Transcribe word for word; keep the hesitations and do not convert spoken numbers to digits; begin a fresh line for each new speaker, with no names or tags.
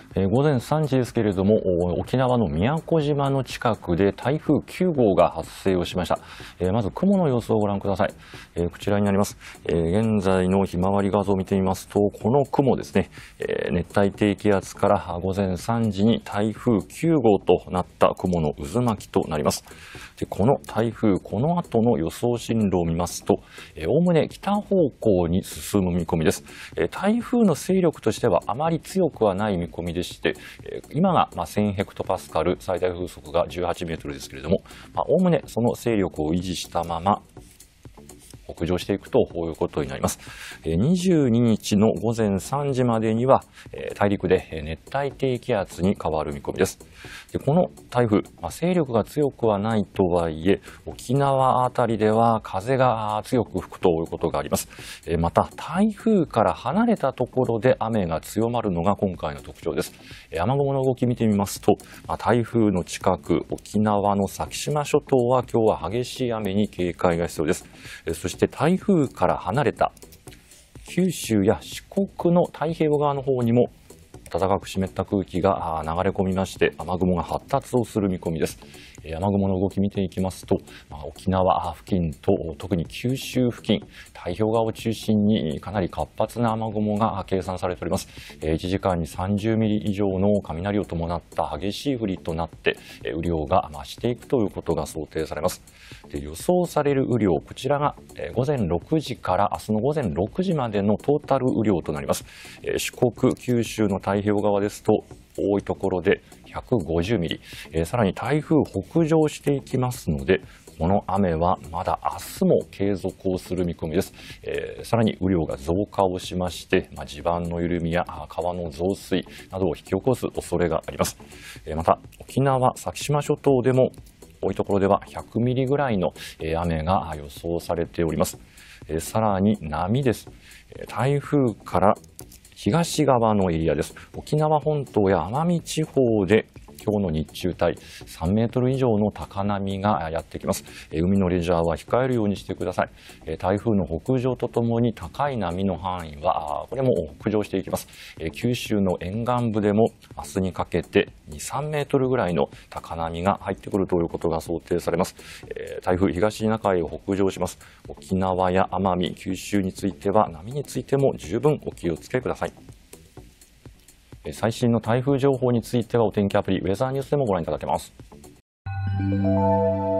えー、午前さんじですけれども、沖縄の宮古島の近くで台風きゅうごうが発生をしました。えー、まず雲の様子をご覧ください。えー、こちらになります。えー、現在のひまわり画像を見てみますと、この雲ですね、えー、熱帯低気圧から午前さんじに台風きゅうごうとなった雲の渦巻きとなります。で、この台風、この後の予想進路を見ますと、おおむね北方向に進む見込みです。えー、台風の勢力としてはあまり強くはない見込みでして、今がまあせんヘクトパスカル、最大風速がじゅうはちメートルですけれども、おおむねその勢力を維持したまま北上していくということになります。にじゅうににちの午前さんじまでには大陸で熱帯低気圧に変わる見込みです。でこの台風、まあ、勢力が強くはないとはいえ、沖縄あたりでは風が強く吹くということがあります。また台風から離れたところで雨が強まるのが今回の特徴です。雨雲の動き見てみますと、まあ、台風の近く沖縄の先島諸島は今日は激しい雨に警戒が必要です。そして台風から離れた九州や四国の太平洋側の方にも暖かく湿った空気が流れ込みまして、雨雲が発達をする見込みです。雨雲の動き見ていきますと、沖縄付近と特に九州付近、太平洋側を中心にかなり活発な雨雲が計算されております。いちじかんにさんじゅうミリ以上の雷を伴った激しい降りとなって、雨量が増していくということが想定されます。で予想される雨量、こちらが午前ろくじから明日の午前ろくじまでのトータル雨量となります。四国、九州の太平洋側ですと多いところでひゃくごじゅうミリ、えー、さらに台風北上していきますので、この雨はまだ明日も継続をする見込みです。えー、さらに雨量が増加をしまして、まあ、地盤の緩みや川の増水などを引き起こす恐れがあります。えー、また沖縄、先島諸島でも多いところではひゃくミリぐらいの雨が予想されております。えー、さらに波です。台風から東側のエリアです。沖縄本島や奄美地方で今日の日中帯さんメートル以上の高波がやってきます。海のレジャーは控えるようにしてください。台風の北上とともに高い波の範囲はこれも北上していきます。九州の沿岸部でも明日にかけてに、さんメートルぐらいの高波が入ってくるということが想定されます。台風東シナ海を北上します。沖縄や奄美、九州については波についても十分お気をつけください。最新の台風情報についてはお天気アプリウェザーニュースでもご覧いただけます。